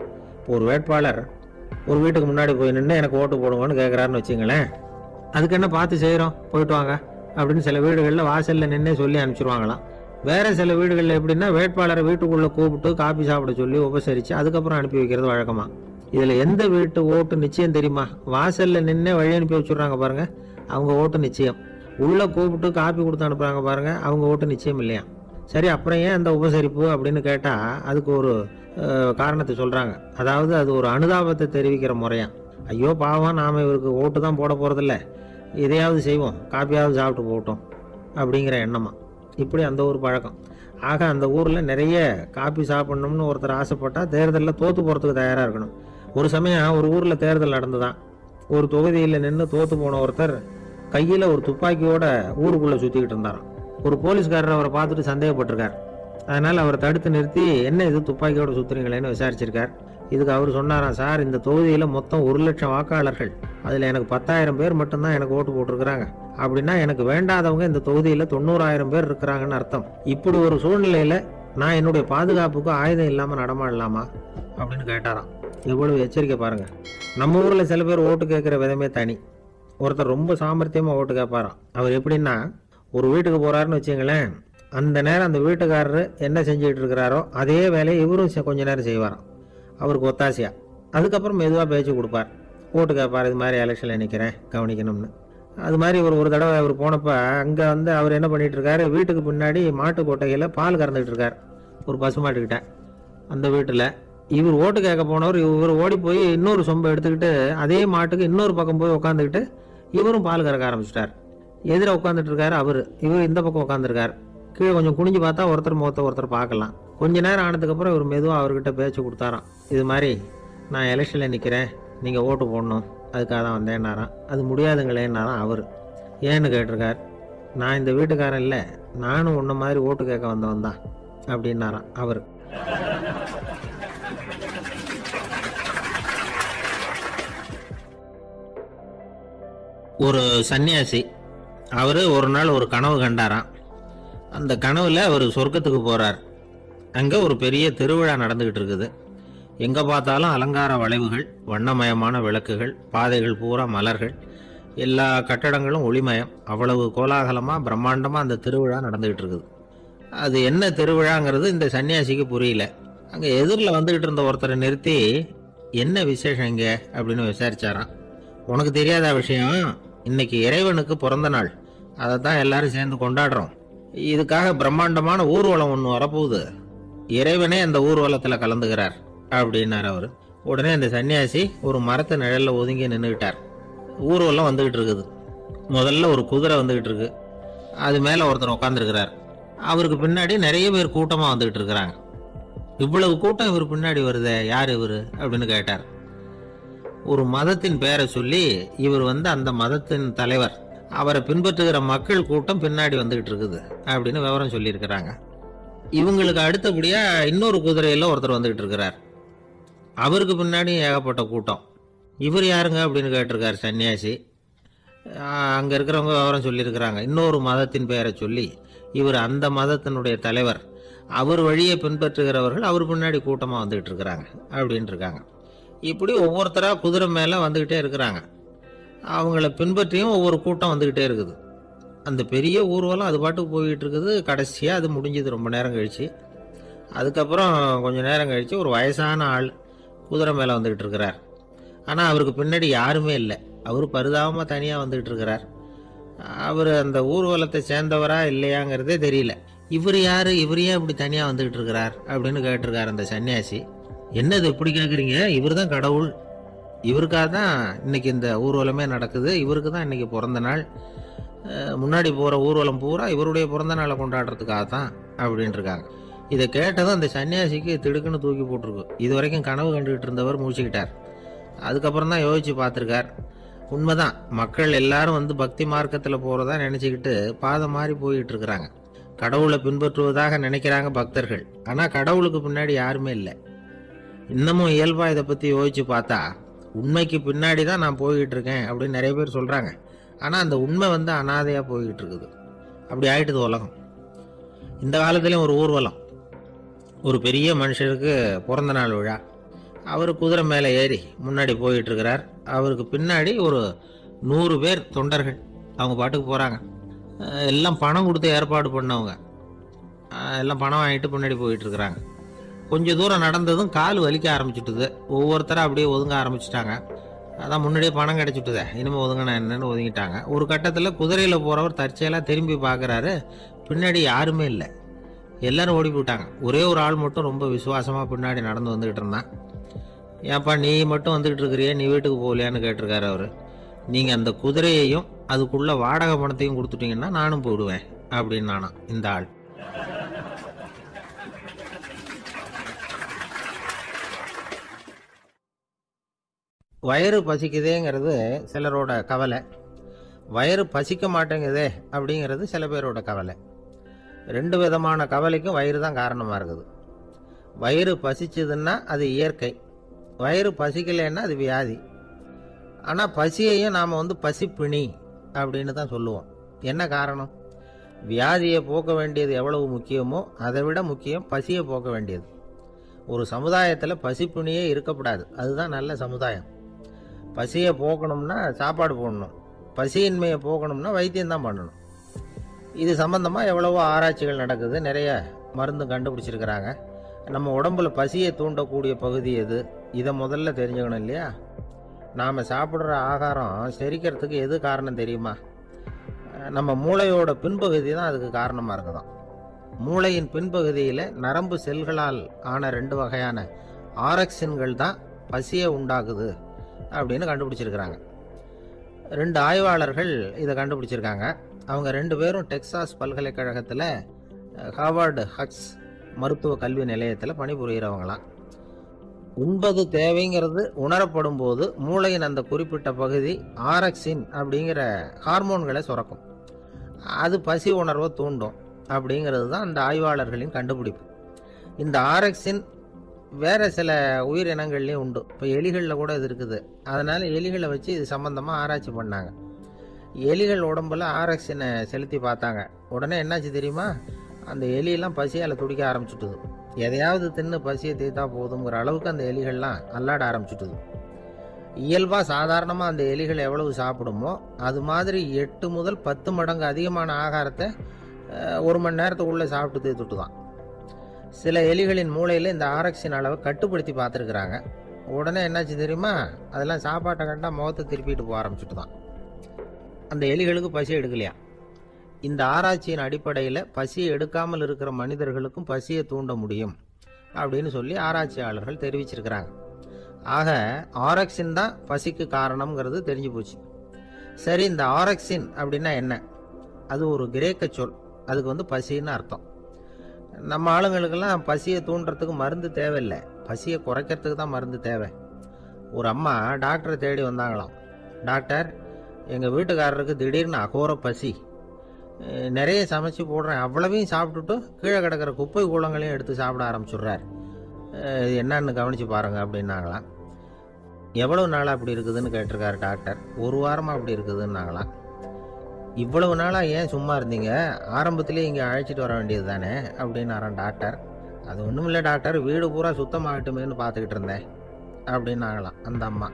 இப்போ ஒரு வேட்பாளர் ஒரு வீட்டுக்கு முன்னாடி போய் நின்று எனக்கு ஓட்டு போடுங்கன்னு கேட்குறாருன்னு வச்சுங்களேன், அதுக்கு என்ன பார்த்து செய்கிறோம், போயிட்டு வாங்க அப்படின்னு சில வீடுகளில் வாசலில் நின்று சொல்லி அனுப்பிச்சிருவாங்களாம். வேறு சில வீடுகளில் எப்படின்னா வேட்பாளரை வீட்டுக்குள்ளே கூப்பிட்டு காப்பி சாப்பிட சொல்லி உபசரித்து அதுக்கப்புறம் அனுப்பி வைக்கிறது வழக்கமாக. இதில் எந்த வீட்டு ஓட்டு நிச்சயம் தெரியுமா? வாசலில் நின்று வழி அனுப்பி வச்சுட்றாங்க பாருங்கள், அவங்க ஓட்டு நிச்சயம். உள்ளே கூப்பிட்டு காப்பி கொடுத்து அனுப்புகிறாங்க பாருங்கள், அவங்க ஓட்டு நிச்சயம் இல்லையா? சரி, அப்புறம் ஏன் அந்த உபசரிப்பு அப்படின்னு கேட்டால் அதுக்கு ஒரு காரணத்தை சொல்கிறாங்க. அதாவது அது ஒரு அனுதாபத்தை தெரிவிக்கிற முறையா. ஐயோ பாவம், நாம் இவருக்கு ஓட்டு தான் போட போகிறதில்ல, இதையாவது செய்வோம், காப்பியாவது சாப்பிட்டு போகட்டும் அப்படிங்கிற எண்ணமா. இப்படி அந்த ஒரு பழக்கம். ஆக அந்த ஊரில் நிறைய காப்பி சாப்பிட்ணும்னு ஒருத்தர் ஆசைப்பட்டால் தேர்தலில் தோற்று போகிறதுக்கு தயாராக இருக்கணும். ஒரு சமயம் ஒரு ஊரில் தேர்தல் நடந்துதான். ஒரு தொகுதியில் நின்று தோற்று போன ஒருத்தர் கையில் ஒரு துப்பாக்கியோட ஊருக்குள்ளே சுற்றிக்கிட்டு இருந்தாராம். ஒரு போலீஸ்காரர் அவரை பார்த்துட்டு சந்தேகப்பட்டிருக்கார். அதனால் அவரை தடுத்து நிறுத்தி என்ன இது துப்பாக்கியோட சுற்றுறீங்களேன்னு விசாரிச்சிருக்கார். இதுக்கு அவர் சொன்னாராம், சார் இந்த தொகுதியில் மொத்தம் 1,00,000 வாக்காளர்கள், அதில் எனக்கு 10,000 பேர் மட்டும்தான் எனக்கு ஓட்டு போட்டிருக்கிறாங்க. அப்படின்னா எனக்கு வேண்டாதவங்க இந்த தொகுதியில் 90,000 பேர் இருக்கிறாங்கன்னு அர்த்தம். இப்படி ஒரு சூழ்நிலையில் நான் என்னுடைய பாதுகாப்புக்கு ஆயுதம் இல்லாமல் நடமாடலாமா அப்படின்னு கேட்டாராம். எவ்வளவு எச்சரிக்கை பாருங்க. நம்ம ஊரில் சில பேர் ஓட்டு கேட்குற விதமே தனி. ஒருத்தர் ரொம்ப சாமர்த்தியமாக ஓட்டு கேட்பாராம். அவர் எப்படின்னா, ஒரு வீட்டுக்கு போகிறாருன்னு வச்சுங்களேன், அந்த நேரம் அந்த வீட்டுக்காரரு என்ன செஞ்சுக்கிட்டு இருக்கிறாரோ அதே வேலையை இவரும் கொஞ்ச நேரம் செய்வாராம், அவருக்கு ஒத்தாசையா. அதுக்கப்புறம் மெதுவாக பேச்சு கொடுப்பார், ஓட்டு கேட்பார், இது மாதிரி எலெக்ஷனில் நிற்கிறேன் கவனிக்கணும்னு. அது மாதிரி ஒரு தடவை அவர் போனப்போ அங்கே அவர் என்ன பண்ணிகிட்டு இருக்காரு, வீட்டுக்கு பின்னாடி மாட்டு கொட்டையில் பால் கறந்துக்கிட்டு இருக்கார் ஒரு பசுமாட்டுக்கிட்ட. அந்த வீட்டில் இவர் ஓட்டு கேட்க போனவர் இவர் ஓடி போய் இன்னொரு சொம்பை எடுத்துக்கிட்டு அதே மாட்டுக்கு இன்னொரு பக்கம் போய் உட்காந்துக்கிட்டு இவரும் பால் கறக்க ஆரம்பிச்சிட்டார். எதிர உட்காந்துட்டு இருக்காரு இவர் இந்த பக்கம் உட்காந்துருக்கார். கீழே கொஞ்சம் குனிஞ்சு பார்த்தா ஒருத்தர் முகத்தை ஒருத்தர் பார்க்கலாம். கொஞ்ச நேரம் ஆனதுக்கப்புறம் இவர் மெதுவாக அவர்கிட்ட பேச்சு கொடுத்தாராம். இது மாதிரி நான் எலெக்ஷனில் நிற்கிறேன், நீங்கள் ஓட்டு போடணும், அதுக்காக தான் வந்தேன்னாராம். அது முடியாதுங்களேன்னாராம் அவர். ஏன்னு கேட்டிருக்கார். நான் இந்த வீட்டுக்காரன் இல்லை, நானும் உன்ன மாதிரி ஓட்டு கேட்க வந்தவன் தான் அப்படின்னாராம் அவர். ஒரு சன்னியாசி அவர் ஒரு நாள் ஒரு கனவு கண்டாராம். அந்த கனவில் அவர் சொர்க்கத்துக்கு போகிறார். அங்கே ஒரு பெரிய திருவிழா நடந்துக்கிட்டு இருக்குது. எங்கே பார்த்தாலும் அலங்கார வளைவுகள், வண்ணமயமான விளக்குகள், பாதைகள் பூரா மலர்கள், எல்லா கட்டடங்களும் ஒளிமயம். அவ்வளவு கோலாகலமாக பிரம்மாண்டமாக அந்த திருவிழா நடந்துக்கிட்டு இருக்குது. அது என்ன திருவிழாங்கிறது இந்த சன்னியாசிக்கு புரியல. அங்கே எதிரில் வந்துக்கிட்டு இருந்த ஒருத்தரை நிறுத்தி, என்ன விசேஷம் இங்கே அப்படின்னு விசாரிச்சாராம். உனக்கு தெரியாத விஷயம், இன்னைக்கு இறைவனுக்கு பிறந்த நாள், அதை தான் எல்லாரும் சேர்ந்து கொண்டாடுறோம். இதுக்காக பிரம்மாண்டமான ஊர்வலம் ஒன்று வரப்போகுது, இறைவனே அந்த ஊர்வலத்தில் கலந்துக்கிறார் அப்படின்னார் அவர். உடனே அந்த சன்னியாசி ஒரு மரத்து நிழலில் ஒதுங்கி நின்றுக்கிட்டார். ஊர்வலம் வந்துக்கிட்டு இருக்குது. முதல்ல ஒரு குதிரை வந்துக்கிட்டு இருக்கு, அது மேலே ஒருத்தர் உட்காந்துருக்கிறார். அவருக்கு பின்னாடி நிறைய பேர் கூட்டமாக வந்துக்கிட்டு இருக்கிறாங்க. இவ்வளவு கூட்டம் இவர் பின்னாடி வருதே, யார் இவர் அப்படின்னு கேட்டார். ஒரு மதத்தின் பெயரை சொல்லி இவர் அந்த மதத்தின் தலைவர், அவரை பின்பற்றுகிற மக்கள் கூட்டம் பின்னாடி வந்துகிட்டு இருக்குது அப்படின்னு விவரம் சொல்லியிருக்கிறாங்க. இவங்களுக்கு அடுத்தபடியா இன்னொரு குதிரையில ஒருத்தர் வந்துகிட்டு இருக்கிறார். அவருக்கு பின்னாடி ஏகப்பட்ட கூட்டம். இவர் யாருங்க அப்படின்னு கேட்டிருக்காரு சன்னியாசி. அங்க இருக்கிறவங்க விவரம் சொல்லியிருக்கிறாங்க. இன்னொரு மதத்தின் பெயரை சொல்லி இவர் அந்த மதத்தினுடைய தலைவர், அவர் வழியை பின்பற்றுகிறவர்கள் அவர் பின்னாடி கூட்டமா வந்துகிட்டு இருக்கிறாங்க அப்படின்னு இருக்காங்க. இப்படி ஒவ்வொருத்தராக குதிரை மேலே வந்துக்கிட்டே இருக்கிறாங்க. அவங்கள பின்பற்றியும் ஒவ்வொரு கூட்டம் வந்துக்கிட்டே இருக்குது. அந்த பெரிய ஊர்வலம் அது பாட்டுக்கு போய்கிட்டு இருக்குது. கடைசியாக அது முடிஞ்சது ரொம்ப நேரம் கழித்து. அதுக்கப்புறம் கொஞ்சம் நேரம் கழித்து ஒரு வயசான ஆள் குதிரை மேலே வந்துக்கிட்டு இருக்கிறார். ஆனால் அவருக்கு பின்னாடி யாருமே இல்லை. அவர் பரிதாபமாக தனியாக வந்துக்கிட்டு இருக்கிறார். அவர் அந்த ஊர்வலத்தை சேர்ந்தவரா இல்லையாங்கிறதே தெரியல. இவர் யார், இவர் ஏன் இப்படி தனியாக வந்துக்கிட்டு இருக்கிறார் அப்படின்னு கேட்டிருக்கார் அந்த சன்னியாசி. என்னது இப்படி கேட்குறீங்க, இவர் தான் கடவுள், இவருக்காக தான் இன்னைக்கு இந்த ஊர்வலமே நடக்குது, இவருக்கு தான் இன்னைக்கு பிறந்த நாள், முன்னாடி போகிற ஊர்வலம் பூரா இவருடைய பிறந்த நாளை கொண்டாடுறதுக்காக தான் அப்படின்னு இருக்காங்க. இதை கேட்டதும் அந்த சன்னியாசிக்கு திடுக்குன்னு தூக்கி போட்டிருக்கு. இது வரைக்கும் கனவு கண்டுகிட்டு இருந்தவர் மூழ்கிக்கிட்டார். அதுக்கப்புறம் தான் யோசிச்சு பார்த்துருக்கார். உண்மைதான், மக்கள் எல்லாரும் பக்தி மார்க்கத்தில் போகிறதா நினச்சிக்கிட்டு பாதை மாதிரி போயிட்டு இருக்கிறாங்க. கடவுளை பின்பற்றுவதாக நினைக்கிறாங்க பக்தர்கள். ஆனால் கடவுளுக்கு பின்னாடி யாருமே இல்லை. இன்னமும் இயல்பாக இதை பற்றி யோசிச்சு பார்த்தா உண்மைக்கு பின்னாடி தான் நான் போய்கிட்டு இருக்கேன் அப்படின்னு நிறைய பேர் சொல்கிறாங்க. ஆனால் அந்த உண்மை அனாதையாக போய்கிட்டு இருக்குது. அப்படி ஆயிட்டுது உலகம். இந்த காலத்துலேயும் ஒரு ஊர்வலம், ஒரு பெரிய மனுஷருக்கு பிறந்த நாள் விழா. அவர் குதிரை மேலே ஏறி முன்னாடி போயிட்டு இருக்கிறார். அவருக்கு பின்னாடி ஒரு 100 பேர் தொண்டர்கள் அவங்க பாட்டுக்கு போகிறாங்க. எல்லாம் பணம் கொடுத்து ஏற்பாடு பண்ணவங்க. எல்லாம் பணம் வாங்கிட்டு முன்னாடி போயிட்டுருக்குறாங்க. கொஞ்சம் தூரம் நடந்ததும் கால் வலிக்க ஆரம்பிச்சுட்டுது. ஒவ்வொருத்தரும் அப்படியே ஒதுங்க ஆரம்பிச்சிட்டாங்க. அதான் முன்னாடியே பணம் கிடச்சிட்டுதே, இனிமேல் ஒதுங்கினா என்னன்னு ஒதுங்கிட்டாங்க. ஒரு கட்டத்தில் குதிரையில் போகிறவர் தற்செயலாக திரும்பி பார்க்குறாரு, பின்னாடி யாருமே இல்லை. எல்லாரும் ஓடி போயிட்டாங்க. ஒரே ஒரு ஆள் மட்டும் ரொம்ப விசுவாசமாக பின்னாடி நடந்து வந்துக்கிட்டு இருந்தான். ஏன்ப்பா நீ மட்டும் வந்துக்கிட்டு இருக்கிறியே, நீ வீட்டுக்கு போகலையான்னு கேட்டிருக்காரு அவர். நீங்கள் அந்த குதிரையையும் அதுக்குள்ள வாடகை பணத்தையும் கொடுத்துட்டீங்கன்னா நானும் போயிடுவேன் அப்படின்னு நானா இந்த ஆள். வயிறு பசிக்குதேங்கிறது சிலரோட கவலை, வயிறு பசிக்க மாட்டேங்குதே அப்படிங்கிறது சில பேரோட கவலை. 2 விதமான கவலைக்கும் வயிறு தான் காரணமாக இருக்குது. வயிறு பசிச்சதுன்னா அது இயற்கை, வயிறு பசிக்கலைன்னா அது வியாதி. ஆனால் பசியையும் நாம் பசிப்பிணி அப்படின்னு தான் சொல்லுவோம். என்ன காரணம்? வியாதியை போக்க வேண்டியது எவ்வளவு முக்கியமோ அதை விட முக்கியம் பசியை போக்க வேண்டியது. ஒரு சமுதாயத்தில் பசிப்பிணியே இருக்கக்கூடாது, அதுதான் நல்ல சமுதாயம். பசியை போக்கணும்னா சாப்பாடு போடணும், பசியின்மையை போக்கணும்னா வைத்தியம்தான் பண்ணணும். இது சம்பந்தமாக எவ்வளவோ ஆராய்ச்சிகள் நடக்குது, நிறைய மருந்து கண்டுபிடிச்சிருக்கிறாங்க. நம்ம உடம்புல பசியை தூண்டக்கூடிய பகுதி எது, இதை முதல்ல தெரிஞ்சுக்கணும் இல்லையா? நாம் சாப்பிட்ற ஆகாரம் செரிக்கிறதுக்கு எது காரணம் தெரியுமா? நம்ம மூளையோட பின்பகுதி தான் அதுக்கு காரணமாக இருக்குதாம். மூளையின் பின்பகுதியில் நரம்பு செல்களால் ஆன 2 வகையான ஆரக்சின்கள் தான் பசியை உண்டாக்குது அப்படின்னு கண்டுபிடிச்சிருக்கிறாங்க. 2 ஆய்வாளர்கள் இதை கண்டுபிடிச்சிருக்காங்க. அவங்க 2 பேரும் டெக்சாஸ் பல்கலைக்கழகத்தில் ஹார்வர்டு ஹக்ஸ் மருத்துவ கல்வி நிலையத்தில் பணிபுரிகிறவங்களாம். உண்பது தேவைங்கிறது உணரப்படும் போது மூளையின் அந்த குறிப்பிட்ட பகுதி ஆரக்சின் அப்படிங்கிற ஹார்மோன்களை சுரக்கும். அது பசி உணர்வை தூண்டும் அப்படிங்கிறது தான் அந்த ஆய்வாளர்களின் கண்டுபிடிப்பு. இந்த ஆரக்சின் வேறு சில உயிரினங்கள்லேயும் உண்டு. இப்போ எலிகளில் கூட இது இருக்குது. அதனால் எலிகளை வச்சு இது சம்மந்தமாக ஆராய்ச்சி பண்ணாங்க. எலிகள் உடம்புல ஆரக்சினை செலுத்தி பார்த்தாங்க. உடனே என்னாச்சு தெரியுமா? அந்த எலியெல்லாம் பசியால் துடிக்க ஆரம்பிச்சுட்டுது. எதையாவது தின்னு பசியை தீர்த்தா போதுங்கிற அளவுக்கு அந்த எலிகள்லாம் அல்லாட ஆரம்பிச்சுட்டுது. இயல்பாக சாதாரணமாக அந்த எலிகள் எவ்வளவு சாப்பிடுமோ அது மாதிரி 8 முதல் 10 மடங்கு அதிகமான ஆகாரத்தை 1 மணி நேரத்துக்குள்ளே சாப்பிட்டு தீர்த்துட்டு தான். சில எலிகளின் மூளையில் இந்த ஆரக்சின் அளவை கட்டுப்படுத்தி பார்த்துருக்குறாங்க. உடனே என்னாச்சு தெரியுமா? அதெல்லாம் சாப்பாட்டை கண்டால் முகத்தை திருப்பிட்டு போக ஆரம்பிச்சுட்டு தான். அந்த எலிகளுக்கு பசி எடுக்கலையா? இந்த ஆராய்ச்சியின் அடிப்படையில் பசியை எடுக்காமல் இருக்கிற மனிதர்களுக்கும் பசியை தூண்ட முடியும் அப்படின்னு சொல்லி ஆராய்ச்சியாளர்கள் தெரிவிச்சிருக்கிறாங்க. ஆக ஆரக்சின் தான் பசிக்கு காரணம்ங்கிறது தெரிஞ்சு போச்சு. சரி, இந்த ஆரக்சின் அப்படின்னா என்ன? அது ஒரு கிரேக்க சொல். அதுக்கு பசின்னு அர்த்தம். நம்ம ஆளுங்களுக்கெல்லாம் பசியை தூண்டுறதுக்கு மருந்து தேவையில்லை, பசியை குறைக்கிறதுக்கு தான் மருந்து தேவை. ஒரு அம்மா டாக்டரை தேடி வந்தாங்களாம். டாக்டர், எங்கள் வீட்டுக்காரருக்கு திடீர்னு அகோர பசி, நிறைய சமைச்சு போடுறேன், அவ்வளவையும் சாப்பிட்டுட்டு கீழே கிடக்கிற குப்பை கூலங்களையும் எடுத்து சாப்பிட ஆரம்பிச்சுடுறார், என்னன்னு கவனித்து பாருங்க அப்படின்னாங்களாம். எவ்வளவு நாளாக அப்படி இருக்குதுன்னு கேட்டிருக்காரு டாக்டர். 1 வாரமாக அப்படி இருக்குதுன்னாங்களாம். இவ்வளவு நாளாக ஏன் சும்மா இருந்தீங்க? ஆரம்பத்திலே இங்கே அழைச்சிட்டு வர வேண்டியது தானே அப்படின்னாரான் டாக்டர். அது ஒன்றும் இல்லை டாக்டர், வீடு பூரா சுத்தமாகட்டுமேன்னு பார்த்துக்கிட்டு இருந்தேன் அப்படின்னாங்களாம் அந்த அம்மா.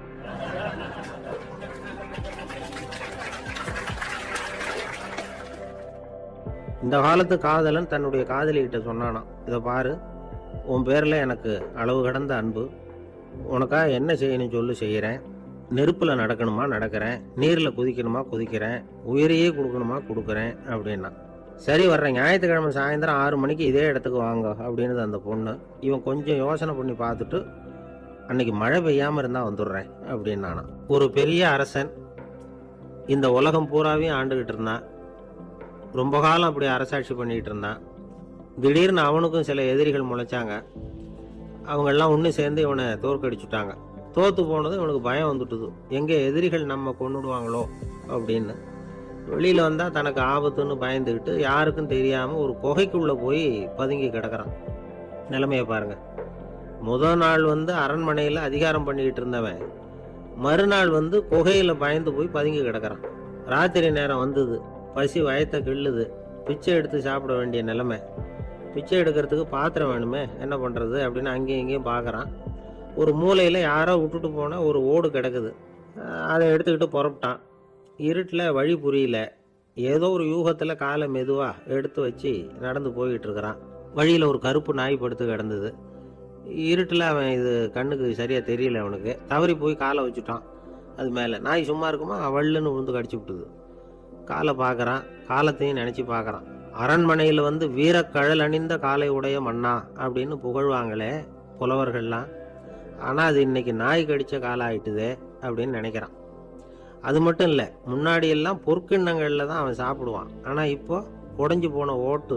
இந்த காலத்து காதலன் தன்னுடைய காதலிகிட்ட சொன்னானாம், இதை பாரு, உன் பேரில் எனக்கு அளவு கடந்த அன்பு, உனக்காக என்ன செய்யணும் சொல்லு செய்கிறேன், நெருப்பில் நடக்கணுமா நடக்கிறேன், நீரில் குதிக்கணுமா குதிக்கிறேன், உயிரையே கொடுக்கணுமா கொடுக்குறேன் அப்படின்னா. சரி, வர்றேன் ஞாயிற்றுக்கிழமை சாயந்தரம் 6 மணிக்கு இதே இடத்துக்கு வாங்க அப்படின்னு அந்த பொண்ணு. இவன் கொஞ்சம் யோசனை பண்ணி பார்த்துட்டு, அன்னைக்கு மழை பெய்யாமல் இருந்தால் வந்துடுறேன் அப்படின்னானா. ஒரு பெரிய அரசன் இந்த உலகம் பூராவையும் ஆண்டுகிட்டு இருந்தான். ரொம்ப காலம் அப்படி அரசாட்சி பண்ணிகிட்டு இருந்தான். திடீர்னு அவனுக்கும் சில எதிரிகள் முளைச்சாங்க. அவங்கெல்லாம் ஒன்று சேர்ந்து இவனை தோற்கடிச்சுட்டாங்க. தோற்று போனது இவனுக்கு பயம் வந்துட்டுது, எங்கே எதிரிகள் நம்ம கொண்டுடுவாங்களோ அப்படின்னு. வெளியில் வந்தால் தனக்கு ஆபத்துன்னு பயந்துக்கிட்டு யாருக்கும் தெரியாமல் ஒரு குகைக்குள்ளே போய் பதுங்கி கிடக்கிறான். நிலைமையை பாருங்க. முதல் நாள் அரண்மனையில் அதிகாரம் பண்ணிக்கிட்டு இருந்தவன் மறுநாள் குகையில் பயந்து போய் பதுங்கி கிடக்கிறான். ராத்திரி நேரம் வந்தது, பசி வயத்தை கிள்ளுது, பிச்சை எடுத்து சாப்பிட வேண்டிய நிலைமை. பிச்சை எடுக்கிறதுக்கு பாத்திரம் வேணுமே, என்ன பண்ணுறது அப்படின்னு அங்கேயும் இங்கேயும் பார்க்குறான். ஒரு மூலையில் யாரோ விட்டுட்டு போன ஒரு ஓடு கிடக்குது. அதை எடுத்துக்கிட்டு புறப்பட்டான். இருட்டில் வழி புரியல. ஏதோ ஒரு யூகத்தில் காலை மெதுவாக எடுத்து வச்சு நடந்து போய்கிட்டு இருக்கிறான். வழியில் ஒரு கருப்பு நாய் படுத்து கிடந்தது. இருட்டில் அவன் இது கண்ணுக்கு சரியாக தெரியல. அவனுக்கு தவறி போய் காலை வச்சுட்டான். அது மேலே நாய் சும்மா இருக்குமா, வள்ளுன்னு விழுந்து கடிச்சு விட்டுது. காலை பார்க்குறான், காலத்தையும் நினச்சி பார்க்குறான். அரண்மனையில் வந்து வீரக்கழல் அணிந்த காலை உடைய மன்னா அப்படின்னு புகழ்வாங்களே புலவர்கள்லாம். ஆனால் அது இன்னைக்கு நாய் கடித்த காலம் ஆயிட்டுதே அப்படின்னு நினைக்கிறான். அது மட்டும் இல்லை, முன்னாடி எல்லாம் பொற்கிண்ணங்களில் தான் அவன் சாப்பிடுவான். ஆனால் இப்போ உடஞ்சி போன ஓட்டு,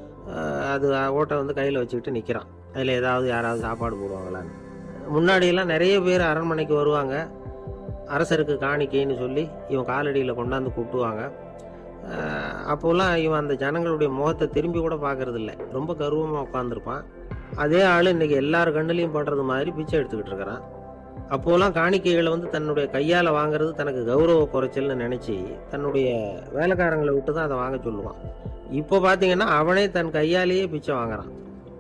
அது ஓட்டை வந்து கையில் வச்சுக்கிட்டு நிற்கிறான். அதில் ஏதாவது யாராவது சாப்பாடு போடுவாங்களான்னு. முன்னாடியெல்லாம் நிறைய பேர் அரண்மனைக்கு வருவாங்க. அரசருக்கு காணிக்கைன்னு சொல்லி இவன் காலடியில் கொண்டாந்து கூட்டுவாங்க. அப்போல்லாம் இவன் அந்த ஜனங்களுடைய முகத்தை திரும்பி கூட பார்க்கறது இல்லை. ரொம்ப கர்வமாக உட்காந்துருப்பான். அதே ஆள் இன்னைக்கு எல்லார் கண்ணுலையும் படுறது மாதிரி பிச்சை எடுத்துக்கிட்டு இருக்கிறான். அப்போலாம் காணிக்கைகளை வந்து தன்னுடைய கையால் வாங்குறது தனக்கு கௌரவ குறைச்சல்னு நினச்சி தன்னுடைய வேலைக்காரங்களை விட்டு தான் அதை வாங்க சொல்லுவான். இப்போ பார்த்தீங்கன்னா அவனே தன் கையாலேயே பிச்சை வாங்குறான்.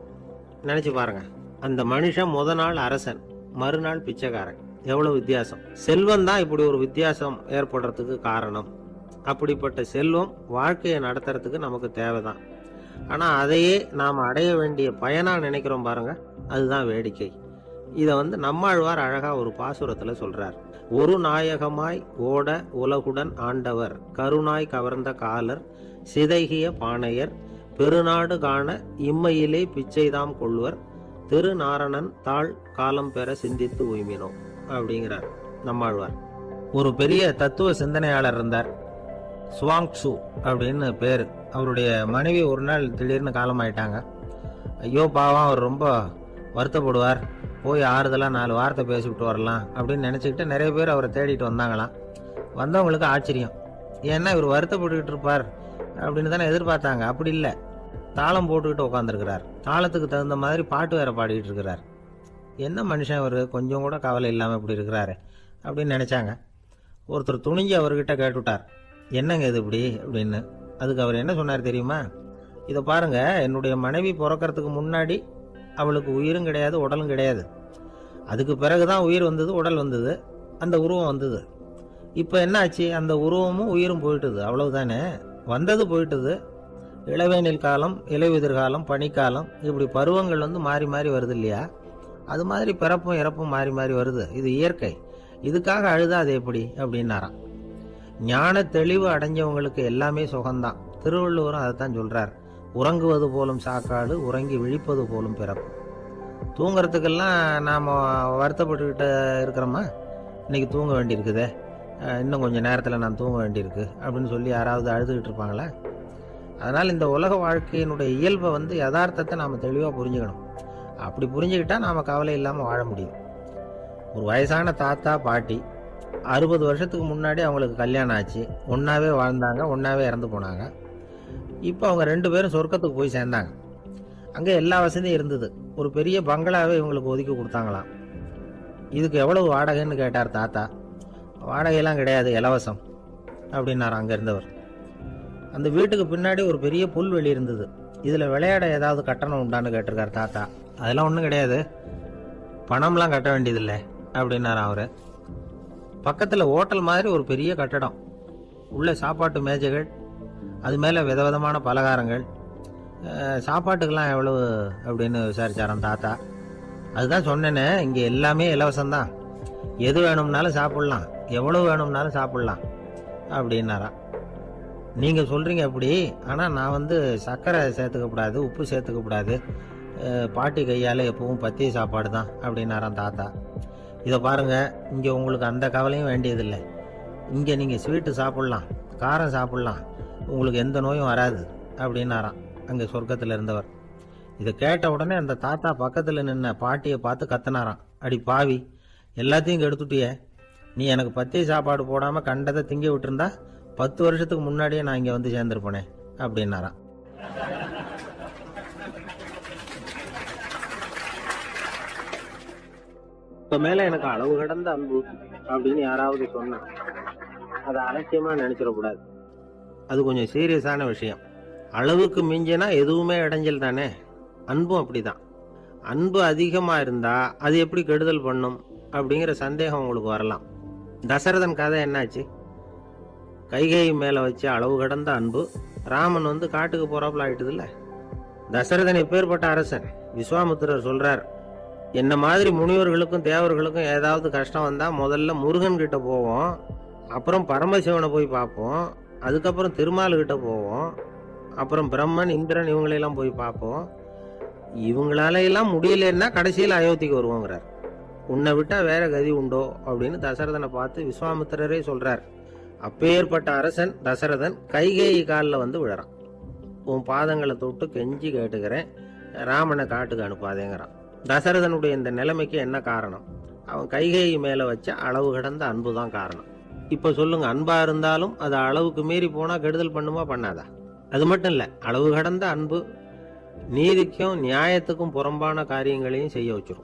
நினச்சி பாருங்க, அந்த மனுஷன் முத நாள் அரசன், மறுநாள் பிச்சைக்காரன். எவ்வளோ வித்தியாசம்! செல்வம் தான் இப்படி ஒரு வித்தியாசம் ஏற்படுறதுக்கு காரணம். அப்படிப்பட்ட செல்வம் வாழ்க்கையை நடத்துறதுக்கு நமக்கு தேவைதான். ஆனால் அதையே நாம் அடைய வேண்டிய பயனாக நினைக்கிறோம் பாருங்க, அதுதான் வேடிக்கை. இதை வந்து நம்மாழ்வார் அழகாக ஒரு பாசுரத்தில் சொல்கிறார். ஒரு நாயகமாய் ஓட உலகுடன் ஆண்டவர், கருணாய் கவர்ந்த காலர், சிதைகிய பானையர், பெருநாடு காண இம்மையிலே பிச்சைதாம் கொள்வர், திருநாரணன் தாழ் காலம் பெற சிந்தித்து உய்மினோம் அப்படிங்கிறார் நம்மாழ்வார். ஒரு பெரிய தத்துவ சிந்தனையாளர் இருந்தார், சுவாங்சு அப்படின்னு பேர். அவருடைய மனைவி ஒரு நாள் திடீர்னு காலமாயிட்டாங்க. ஐயோ பாவம், அவர் ரொம்ப வருத்தப்படுவார். போய் ஆறுதலாக 4 வார்த்தை பேசிவிட்டு வரலாம் அப்படின்னு நினச்சிக்கிட்டு நிறைய பேர் அவரை தேடிட்டு வந்தாங்களாம். வந்தவங்களுக்கு ஆச்சரியம். ஏன்னா இவர் வருத்தப்பட்டுக்கிட்டு இருப்பார் அப்படின்னு தானே எதிர்பார்த்தாங்க. அப்படி இல்லை, தாளம் போட்டுக்கிட்டு உட்காந்துருக்கிறார். தாளத்துக்கு தகுந்த மாதிரி பாட்டு வேற பாடிக்கிட்டு இருக்கிறார். என்ன மனுஷன் அவர், கொஞ்சம் கூட கவலை இல்லாமல் இப்படி இருக்கிறாரு அப்படின்னு நினச்சாங்க. ஒருத்தர் துணிஞ்சு அவர்கிட்ட கேட்டுவிட்டார், என்னங்க இது இப்படி அப்படின்னு. அதுக்கு அவர் என்ன சொன்னார் தெரியுமா? இதை பாருங்க, என்னுடைய மனைவி பிறக்கிறதுக்கு முன்னாடி அவளுக்கு உயிரும் கிடையாது, உடலும் கிடையாது. அதுக்கு பிறகுதான் உயிர் வந்தது, உடல் வந்தது, அந்த உருவம் வந்தது. இப்போ என்ன ஆச்சு? அந்த உருவமும் உயிரும் போயிட்டுது, அவ்வளவுதானே. வந்தது போயிட்டுது. இளவேனில் காலம், இலையுதிர் காலம், பனிக்காலம், இப்படி பருவங்கள் வந்து மாறி மாறி வருது இல்லையா? அது மாதிரி பிறப்பும் இறப்பும் மாறி மாறி வருது. இது இயற்கை. இதுக்காக அழுதா அது எப்படி அப்படின்னாராம். ஞான தெளிவு அடைஞ்சவங்களுக்கு எல்லாமே சுகம்தான். திருவள்ளுவரும் அதைத்தான் சொல்றார். உறங்குவது போலும் சாக்காடு, உறங்கி விழிப்பது போலும் பிறப்பு. தூங்குறதுக்கெல்லாம் நாம் வருத்தப்பட்டுக்கிட்ட இருக்கிறோமா? இன்னைக்கு தூங்க வேண்டியிருக்குதே, இன்னும் கொஞ்சம் நேரத்தில் நான் தூங்க வேண்டியிருக்கு அப்படின்னு சொல்லி யாராவது அழுதுகிட்டு இருப்பாங்களா? அதனால் இந்த உலக வாழ்க்கையினுடைய இயல்பை வந்து யதார்த்தத்தை நாம் தெளிவாக புரிஞ்சுக்கணும். அப்படி புரிஞ்சுக்கிட்டா நாம் கவலை இல்லாமல் வாழ முடியும். ஒரு வயசான தாத்தா பாட்டி 60 வருஷத்துக்கு முன்னாடி அவங்களுக்கு கல்யாணம் ஆச்சு. ஒன்றாவே வாழ்ந்தாங்க, ஒன்றாவே இறந்து போனாங்க. இப்போ அவங்க 2 பேரும் சொர்க்கத்துக்கு போய் சேர்ந்தாங்க. அங்கே எல்லா வசதியும் இருந்தது. ஒரு பெரிய பங்களாவே இவங்களுக்கு ஒதுக்கி கொடுத்தாங்களாம். இதுக்கு எவ்வளவு வாடகைன்னு கேட்டார் தாத்தா. வாடகையெல்லாம் கிடையாது, இலவசம் அப்படின்னார் அங்கே இருந்தவர். அந்த வீட்டுக்கு பின்னாடி ஒரு பெரிய புல்வெளி இருந்தது. இதில் விளையாட ஏதாவது கட்டணம் உண்டான்னு கேட்டிருக்கார் தாத்தா. அதெல்லாம் ஒன்றும் கிடையாது, பணம்லாம் கட்ட வேண்டியதில்லை அப்படின்னார் அவர். பக்கத்தில் ஹோட்டல் மாதிரி ஒரு பெரிய கட்டடம், உள்ள சாப்பாட்டு மேஜைகள், அது மேலே விதவிதமான பலகாரங்கள். சாப்பாட்டுக்கெல்லாம் எவ்வளவு அப்படின்னு விசாரிச்சாராம் தாத்தா. அதுதான் சொன்னேனே, இங்கே எல்லாமே இலவசம்தான். எது வேணும்னாலும் சாப்பிட்லாம், எவ்வளவு வேணும்னாலும் சாப்பிட்லாம் அப்படின்னாராம். நீங்கள் சொல்கிறீங்க அப்படி, ஆனால் நான் வந்து சர்க்கரை சேர்த்துக்கக்கூடாது, உப்பு சேர்த்துக்கக்கூடாது, பாட்டி கையால் எப்பவும் பத்திய சாப்பாடு தான் அப்படின்னாராம் தாத்தா. இதை பாருங்கள், இங்கே உங்களுக்கு அந்த கவலையும் வேண்டியதில்லை. இங்கே நீங்கள் ஸ்வீட்டு சாப்பிட்லாம், காரம் சாப்பிட்லாம், உங்களுக்கு எந்த நோயும் வராது அப்படின்னாராம் அங்கே சொர்க்கத்தில் இருந்தவர். இதை கேட்ட உடனே அந்த தாத்தா பக்கத்தில் நின்ன பாட்டியை பார்த்து கத்தினாராம், அடி பாவி, எல்லாத்தையும் கெடுத்துட்டியே, நீ எனக்கு பத்திய சாப்பாடு போடாமல் கண்டதை திங்க விட்டுருந்தா 10 வருஷத்துக்கு முன்னாடியே நான் இங்கே வந்து சேர்ந்துருப்பேனே அப்படின்னாராம். இப்போ மேலே எனக்கு அளவு கடந்த அன்பு அப்படின்னு யாராவது சொன்னா அதை அலட்சியமாக நினைச்சிடக்கூடாது. அது கொஞ்சம் சீரியஸான விஷயம். அளவுக்கு மிஞ்சினா எதுவுமே இடைஞ்சல் தானே. அன்பும் அப்படிதான். அன்பு அதிகமாக இருந்தால் அது எப்படி கெடுதல் பண்ணும் அப்படிங்கிற சந்தேகம் உங்களுக்கு வரலாம். தசரதன் கதை என்னாச்சு? கைகேயி மேலே வச்சு அளவு கடந்த அன்பு ராமன் வந்து காட்டுக்கு போகிறாப்புல ஆயிட்டுதுல்ல. தசரதன் எப்பேற்பட்ட அரசன். விஸ்வாமித்திரர் சொல்கிறார், என்ன மாதிரி முனிவர்களுக்கும் தேவர்களுக்கும் ஏதாவது கஷ்டம் வந்தால் முதல்ல முருகன் கிட்ட போவோம், அப்புறம் பரமசிவனை போய் பார்ப்போம், அதுக்கப்புறம் திருமால்கிட்ட போவோம், அப்புறம் பிரம்மன் இந்திரன் இவங்களையெல்லாம் போய் பார்ப்போம், இவங்களால எல்லாம் முடியலன்னா கடைசியில் அயோத்திக்கு வருவோங்கிறார். உன்னை விட்டா வேற கதி உண்டோ அப்படின்னு தசரதனை பார்த்து விஸ்வாமித்திரரே சொல்றார். அப்பேற்பட்ட அரசன் தசரதன் கைகேயி காலில் வந்து விழறான். உன் பாதங்களை தொட்டு கெஞ்சி கேட்டுக்கிறேன், ராமனை காட்டுக்கு அனுப்பாதேங்கிறான். தசரதனுடைய இந்த நிலைமைக்கு என்ன காரணம்? அவன் கைகேயி மேல வச்ச அளவு கடந்த அன்பு தான் காரணம். இப்ப சொல்லுங்க, அன்பா இருந்தாலும் அது அளவுக்கு மீறி போனா கெடுதல் பண்ணுமா பண்ணாதா? அது மட்டும் இல்ல, அளவு கடந்த அன்பு நீதிக்கும் நியாயத்துக்கும் புறம்பான காரியங்களையும் செய்ய வச்சிரும்.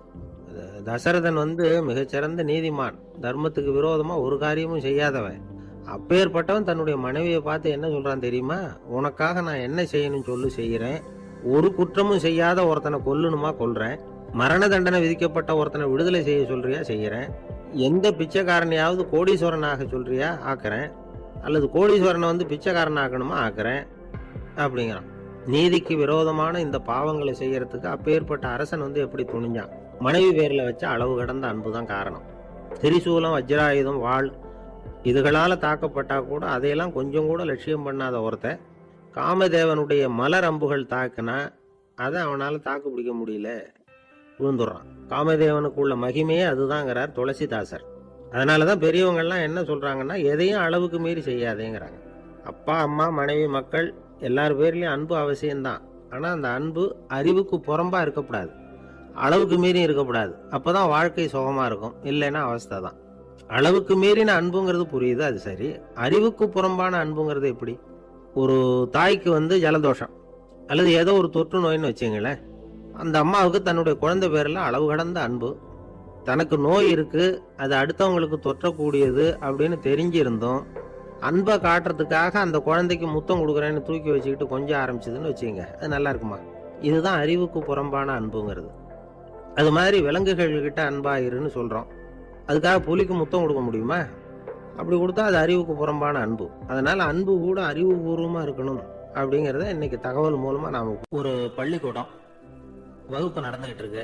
தசரதன் வந்து மிகச்சிறந்த நீதிமான், தர்மத்துக்கு விரோதமா ஒரு காரியமும் செய்யாதவன். அப்பேற்பட்டவன் தன்னுடைய மனைவியை பார்த்து என்ன சொல்றான் தெரியுமா? உனக்காக நான் என்ன செய்யணும் சொல்லு, செய்யறேன். ஒரு குற்றமும் செய்யாத ஒருத்தனை கொல்லணுமா கொல்றேன், மரண தண்டனை விதிக்கப்பட்ட ஒருத்தனை விடுதலை செய்ய சொல்றியா செய்யறேன், எந்த பிச்சைக்காரனையாவது கோடீஸ்வரனாக சொல்றியா ஆக்குறேன், அல்லது கோடீஸ்வரனை வந்து பிச்சைக்காரன் ஆக்கணுமா ஆக்குறேன் அப்படிங்கிறான். நீதிக்கு விரோதமான இந்த பாவங்களை செய்யறதுக்கு அப்பேற்பட்ட அரசன் வந்து எப்படி துணிஞ்சான்? மனைவி பேர்ல வச்ச அளவு கடந்த அன்பு தான் காரணம். திரிசூலம், வஜ்ராயுதம், வாள் இதுகளால தாக்கப்பட்டா கூட அதையெல்லாம் கொஞ்சம் கூட லட்சியம் பண்ணாத ஒருத்தன் காமதேவனுடைய மலர் அம்புகள் தாக்குனா அதை அவனால தாக்கு பிடிக்க முடியல, விழுந்துடுறான். காமதேவனுக்குள்ள மகிமையே அதுதாங்கிறார் துளசிதாசர். அதனாலதான் பெரியவங்கள்லாம் என்ன சொல்றாங்கன்னா, எதையும் அளவுக்கு மீறி செய்யாதேங்கிறாங்க. அப்பா, அம்மா, மனைவி, மக்கள் எல்லார் பேர்லயும் அன்பு அவசியம்தான். ஆனா அந்த அன்பு அறிவுக்கு புறம்பா இருக்கக்கூடாது, அளவுக்கு மீறி இருக்கக்கூடாது. அப்பதான் வாழ்க்கை சுகமா இருக்கும். இல்லைன்னா அவஸ்தை தான். அளவுக்கு மீறின அன்புங்கிறது புரியுது, அது சரி. அறிவுக்கு புறம்பான அன்புங்கிறது எப்படி? ஒரு தாய்க்கு வந்து ஜலதோஷம் அல்லது ஏதோ ஒரு தொற்று நோயின்னு வச்சுங்களேன், அந்த அம்மாவுக்கு தன்னுடைய குழந்தை பேரில் அளவு கடந்த அன்பு. தனக்கு நோய் இருக்கு, அது அடுத்தவங்களுக்கு தொற்றக்கூடியது அப்படின்னு தெரிஞ்சிருந்தோம் அன்பை காட்டுறதுக்காக அந்த குழந்தைக்கு முத்தம் கொடுக்குறேன்னு தூக்கி வச்சுக்கிட்டு கொஞ்சம் ஆரம்பிச்சதுன்னு வச்சுங்க, அது நல்லா இருக்குமா? இதுதான் அறிவுக்கு புறம்பான அன்புங்கிறது. அது மாதிரி விலங்குகள்கிட்ட அன்பாயிருன்னு சொல்றோம், அதுக்காக புலிக்கு முத்தம் கொடுக்க முடியுமா? அப்படி கொடுத்தா அது அறிவுக்கு புறம்பான அன்பு. அதனால அன்பு கூட அறிவுபூர்வமா இருக்கணும் அப்படிங்கிறத இன்னைக்கு தகவல் மூலமா நாம. ஒரு பள்ளிக்கூடம் வகுப்பு நடந்துகிட்டு இருக்கு.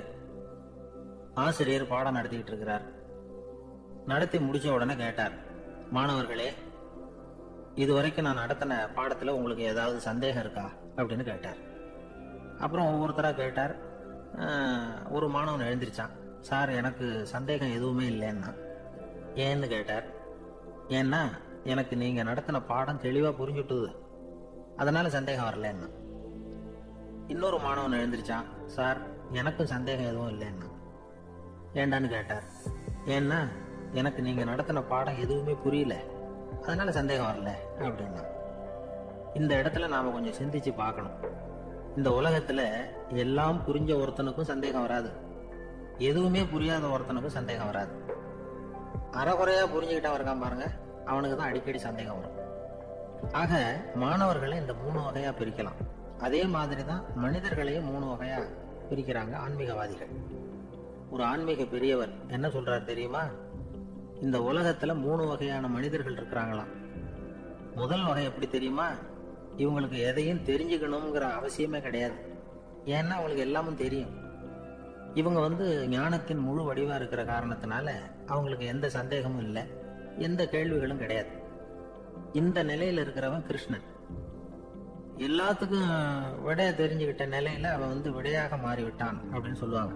ஆசிரியர் பாடம் நடத்திக்கிட்டு இருக்கிறார். நடத்தி முடிச்ச உடனே கேட்டார், மாணவர்களே, இதுவரைக்கும் நான் நடத்தின பாடத்துல உங்களுக்கு ஏதாவது சந்தேகம் இருக்கா அப்படின்னு கேட்டார். அப்புறம் ஒவ்வொருத்தரா கேட்டார். ஒரு மாணவன் எழுந்திருச்சான். சார், எனக்கு சந்தேகம் எதுவுமே இல்லைன்னா. ஏன்னு கேட்டார். ஏன்னா எனக்கு நீங்க நடத்தின பாடம் தெளிவா புரிஞ்சுட்டுது, அதனால சந்தேகம் வரலன்னா. இன்னொரு மாணவன் எழுந்திருச்சான். சார், எனக்கும் சந்தேகம் எதுவும் இல்லைன்னா. ஏண்டான்னு கேட்டார். ஏன்னா எனக்கு நீங்க நடத்தின பாடம் எதுவுமே புரியல, அதனால சந்தேகம் வரல அப்படின்னா. இந்த இடத்துல நாம கொஞ்சம் சிந்திச்சு பார்க்கணும். இந்த உலகத்துல எல்லாம் புரிஞ்ச ஒருத்தனுக்கும் சந்தேகம் வராது, எதுவுமே புரியாத ஒருத்தனுக்கும் சந்தேகம் வராது. அறகுறையா புரிஞ்சுக்கிட்டா இருக்கான் பாருங்க, அவனுக்கு தான் அடிக்கடி சந்தேகம் வரும். ஆக மாணவர்களை இந்த 3 வகையா பிரிக்கலாம். அதே மாதிரிதான் மனிதர்களையும் 3 வகையா பிரிக்கிறாங்க ஆன்மீகவாதிகள். ஒரு ஆன்மீக பெரியவர் என்ன சொல்றாரு தெரியுமா? இந்த உலகத்துல 3 வகையான மனிதர்கள் இருக்கிறாங்களாம். முதல் வகை எப்படி தெரியுமா? இவங்களுக்கு எதையும் தெரிஞ்சுக்கணுங்கிற அவசியமே கிடையாது. ஏன்னா அவங்களுக்கு எல்லாமும் தெரியும். இவங்க வந்து ஞானத்தின் முழு வடிவா இருக்கிற காரணத்தினால அவங்களுக்கு எந்த சந்தேகமும் இல்லை, எந்த கேள்விகளும் கிடையாது. இந்த நிலையில இருக்கிறவன் கிருஷ்ணன். எல்லாத்துக்கும் விடைய தெரிஞ்சுக்கிட்ட நிலையில அவன் வந்து விடையாக மாறிவிட்டான் அப்படின்னு சொல்லுவாங்க.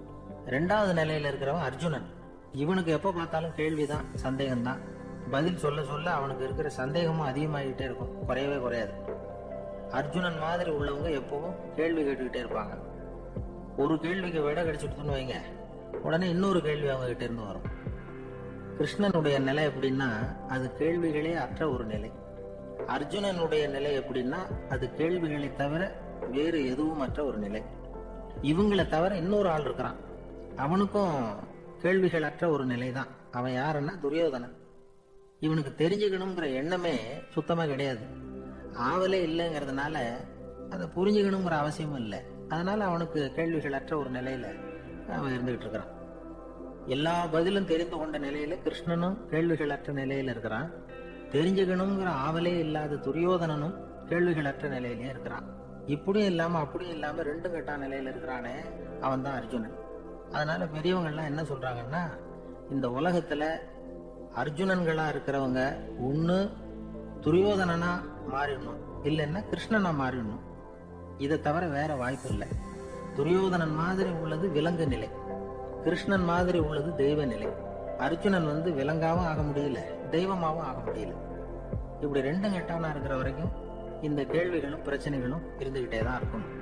2வது நிலையில இருக்கிறவன் அர்ஜுனன். இவனுக்கு எப்ப பார்த்தாலும் கேள்விதான், சந்தேகம்தான். பதில் சொல்ல சொல்ல அவனுக்கு இருக்கிற சந்தேகமும் அதிகமாகிட்டே இருக்கும், குறையவே குறையாது. அர்ஜுனன் மாதிரி உள்ளவங்க எப்பவும் கேள்வி கேட்டுக்கிட்டே இருப்பாங்க. ஒரு கேள்விக்கு விட கிடைச்சிட்டுன்னு வைங்க, உடனே இன்னொரு கேள்வி அவங்க கிட்ட இருந்து வரும். கிருஷ்ணனுடைய நிலை எப்படின்னா அது கேள்விகளே அற்ற ஒரு நிலை. அர்ஜுனனுடைய நிலை எப்படின்னா அது கேள்விகளை தவிர வேறு எதுவும் அற்ற ஒரு நிலை. இவங்களை தவிர இன்னொரு ஆள் இருக்கிறான், அவனுக்கும் கேள்விகள் அற்ற ஒரு நிலை தான். அவன் யாருன்னா துரியோதனன். இவனுக்கு தெரிஞ்சுக்கணுங்கிற எண்ணமே சுத்தமா கிடையாது. ஆவலே இல்லைங்கிறதுனால அதை புரிஞ்சுக்கணுங்கிற அவசியமும் இல்லை. அதனால அவனுக்கு கேள்விகளற்ற ஒரு நிலையில அவன் இருந்துகிட்டு இருக்கிறான். எல்லா பதிலும் தெரிந்து கொண்ட நிலையில கிருஷ்ணனும் கேள்விகளற்ற நிலையில இருக்கிறான். தெரிஞ்சுக்கணுங்கிற ஆவலே இல்லாத துரியோதனனும் கேள்விகளற்ற நிலையிலே இருக்கிறான். இப்படியும் இல்லாம அப்படியும் இல்லாம ரெண்டும் கெட்டா நிலையில இருக்கிறானே, அவன் தான் அர்ஜுனன். அதனால பெரியவங்க எல்லாம் என்ன சொல்றாங்கன்னா, இந்த உலகத்துல அர்ஜுனன்களா இருக்கிறவங்க ஒண்ணு துரியோதனனா மாறிடணும், இல்லைன்னா கிருஷ்ணனா மாறிடணும். இதை தவிர வேற வாய்ப்பு இல்லை. துரியோதனன் மாதிரி உள்ளது விலங்கு நிலை, கிருஷ்ணன் மாதிரி உள்ளது தெய்வ நிலை. அர்ஜுனன் விலங்காவும் ஆக முடியல, தெய்வமாவும் ஆக முடியல. இப்படி ரெண்டும் கெட்டானா இருக்கிற வரைக்கும் இந்த கேள்விகளும் பிரச்சனைகளும் இருந்துகிட்டே தான் இருக்கும்.